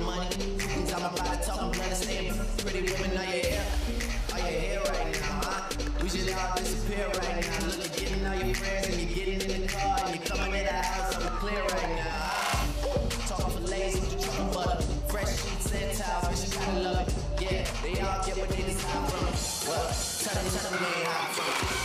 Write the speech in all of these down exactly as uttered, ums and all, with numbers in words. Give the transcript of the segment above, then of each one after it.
money. Cause I'm about to talk, I'm gonna stay. Pretty women, are you here? Are you here right now, huh? We should all disappear right now. Look, you're getting all your friends and you're getting in the car and you're coming to the house, so we're clear right now, huh? Talking for lazy, talking butter, fresh sheets and towels, bitch, you gotta love it. Yeah, they all get what they decide from it. Well, tell them, tell them they ain't hot from it.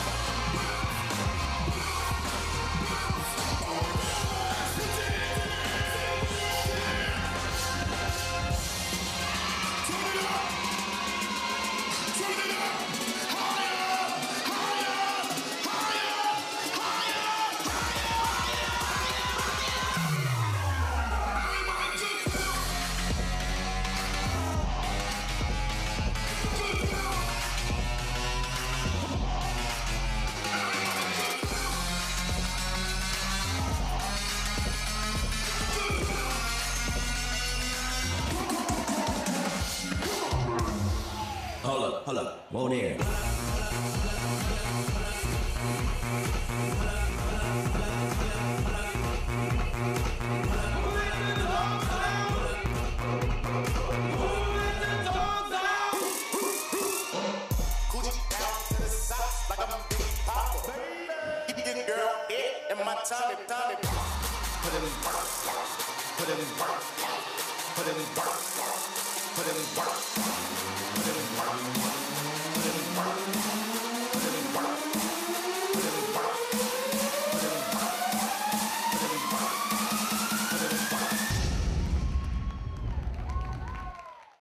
Hold up, hold up, won't air. Tommy, Tommy, put it in work, put it in work, put it in work, put it in work.